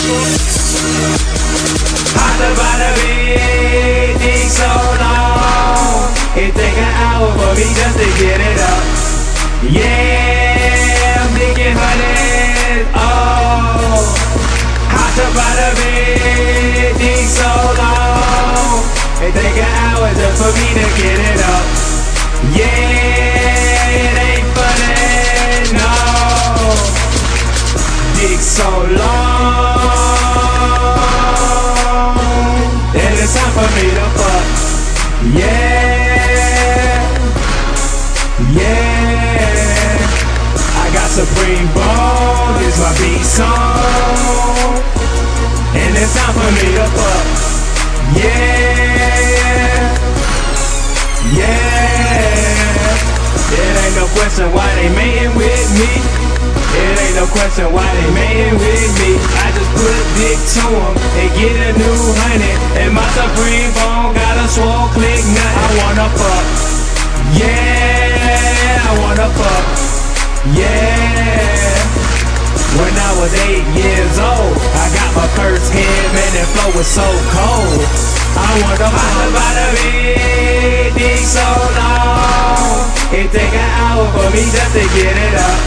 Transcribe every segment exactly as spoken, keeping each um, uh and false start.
Hot about a big dick so long, it take an hour for me just to get it up. Yeah, I'm digging honey. Oh, hot about a big dick so long, it take an hour just for me to get it up. Yeah, it ain't funny, no. Dick so long, and it's time for me to fuck. Yeah, yeah. I got Supreme Bone, it's my beat song, and it's time for me to fuck. Yeah, yeah. It ain't no question why they mating with me. It ain't no question why they mating with me. I just put a dick to them and get a new honey. And my Supreme Bone got a swole click nut. I wanna fuck. Yeah, I wanna fuck. Yeah. When I was eight years old, I got my first hit, man, that flow was so cold. I wanna fuck about a big dick so long, it take an hour for me just to get it up.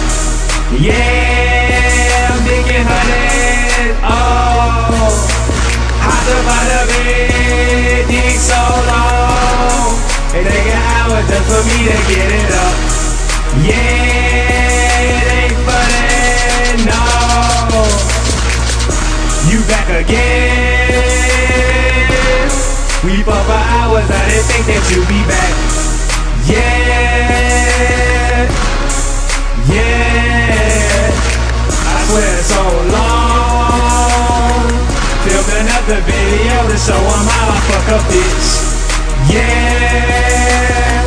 Yeah, I'm digging honey. Oh, hot about a big dick so long, it take an hour just for me to get it up. Yeah, it ain't funny, no. You back again. We fought for hours, I didn't think that you'd be back. Yeah, yeah. I swear it's so long. Filmed another video to show them how I fuck a bitch. Yeah,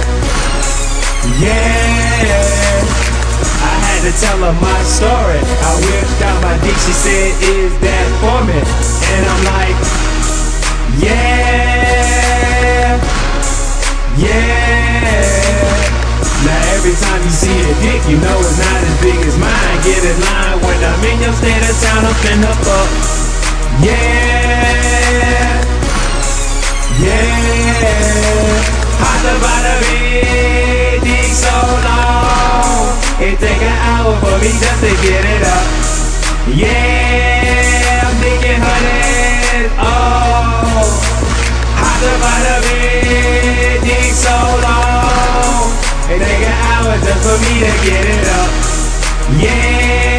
yeah. I had to tell her my story. I whipped out my dick, she said, is that for me? And I'm like, yeah, yeah. Now every time you see a dick, you know it's not as big as mine. Get in line when I'm in your state of town, I'm finna fuck. Yeah, yeah. Hot about a big dick so long, it take an hour for me just to get it up. Yeah, I'm digging honey. Oh, hot about a big dick so long, it take an hour just for me to get it up. Yeah.